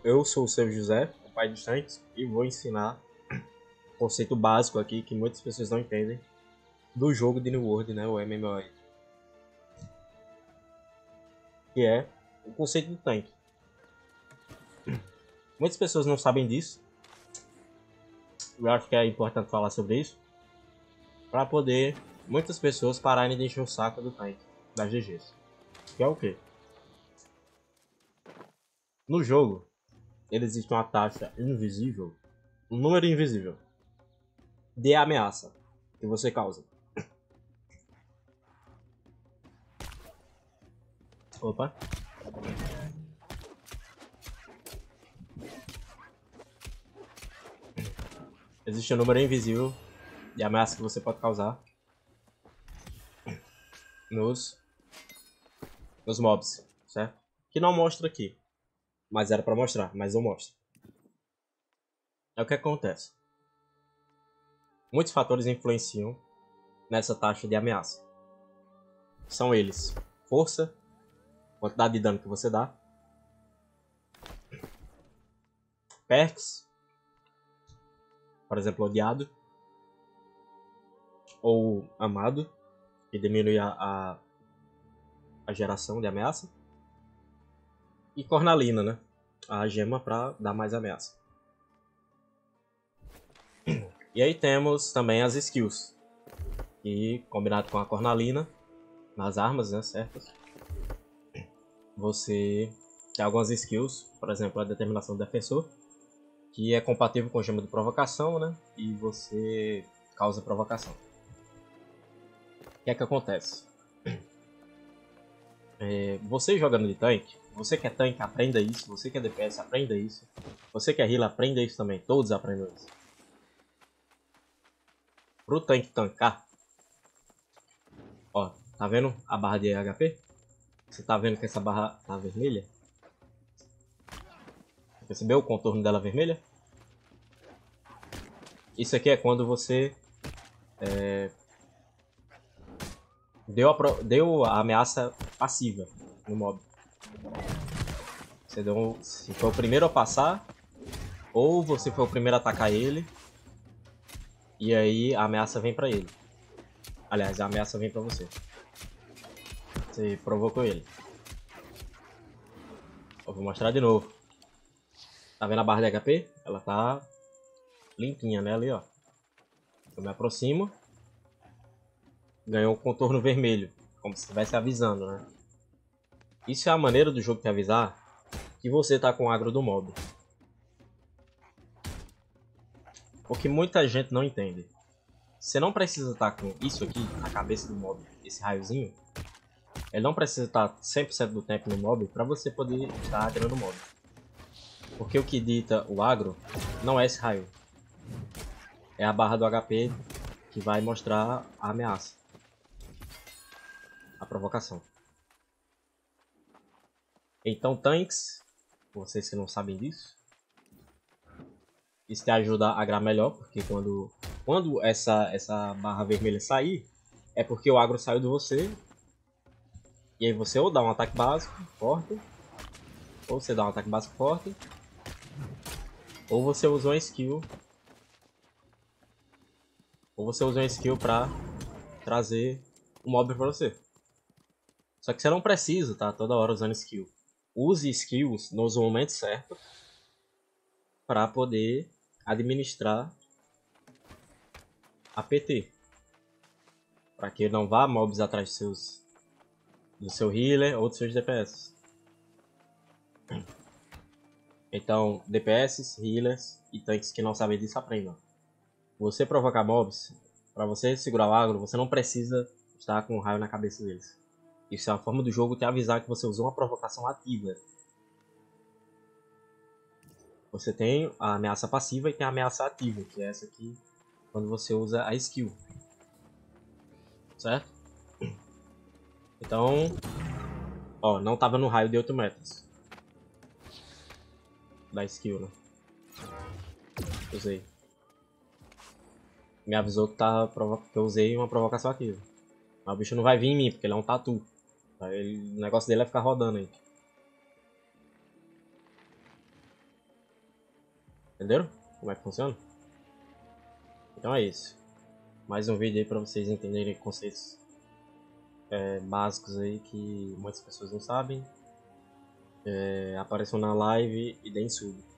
Eu sou o seu José, o pai dos tanques, e vou ensinar um conceito básico aqui que muitas pessoas não entendem do jogo de New World, né, o MMO, que é o conceito do tanque. Muitas pessoas não sabem disso. Eu acho que é importante falar sobre isso para poder muitas pessoas pararem de encher o saco do tanque, das GGs. Que é o quê? No jogo, ele existe uma taxa invisível, um número invisível de ameaça que você causa. Opa. Existe um número invisível de ameaça que você pode causar nos mobs, certo? Que não mostra aqui, mas era para mostrar, mas não mostra. É o que acontece. Muitos fatores influenciam nessa taxa de ameaça. São eles: força, quantidade de dano que você dá, perks, por exemplo, odiado ou amado, que diminui a geração de ameaça, e cornalina, né? A gema para dar mais ameaça. E aí temos também as skills, que combinado com a cornalina, nas armas, né, certas, você tem algumas skills, por exemplo, a determinação do defensor, que é compatível com a gema de provocação, né, e você causa provocação. O que é que acontece? Você jogando de tanque, você que é tanque, aprenda isso, você que é DPS, aprenda isso, você que é healer, aprenda isso também, todos aprendam isso. Pro tanque tancar, ó, tá vendo a barra de HP? Você tá vendo que essa barra tá vermelha? Percebeu o contorno dela vermelha? Isso aqui é quando você deu a ameaça passiva no mob. Você deu se foi o primeiro a passar, ou você foi o primeiro a atacar ele, e aí a ameaça vem pra ele. Aliás, a ameaça vem pra você. Você provocou ele. Eu vou mostrar de novo. Tá vendo a barra de HP? Ela tá limpinha, né? Ali, ó. Eu me aproximo. Ganhou um contorno vermelho. Como se estivesse avisando, né? Isso é a maneira do jogo te avisar que você tá com o agro do mob. O que muita gente não entende. Você não precisa estar com isso aqui na cabeça do mob, esse raiozinho. Ele não precisa estar 100% do tempo no mob para você poder estar agrando o mob. Porque o que dita o agro não é esse raio. É a barra do HP que vai mostrar a ameaça. A provocação. Então tanks, vocês que não sabem disso, isso te ajuda a agrar melhor, porque quando essa barra vermelha sair, é porque o agro saiu de você. E aí você ou dá um ataque básico forte, ou você dá um ataque básico forte, ou você usa uma skill, pra trazer o mob pra você. Só que você não precisa estar toda hora usando skill. Use skills nos momentos certos para poder administrar a PT. Para que não vá mobs atrás do seu healer ou dos seus DPS. Então, DPS, healers e tanques que não sabem disso aprendam. Você provocar mobs, para você segurar o agro, você não precisa estar com um raio na cabeça deles. Isso é uma forma do jogo te avisar que você usou uma provocação ativa. Você tem a ameaça passiva e tem a ameaça ativa, que é essa aqui, quando você usa a skill. Certo? Então, ó, não tava no raio de 8 metros. Da skill, né? Usei. Me avisou que eu usei uma provocação ativa. Mas o bicho não vai vir em mim, porque ele é um tatu. O negócio dele é ficar rodando aí. Entenderam como é que funciona? Então é isso. Mais um vídeo aí pra vocês entenderem conceitos básicos aí que muitas pessoas não sabem. Apareçam na live e deem sub.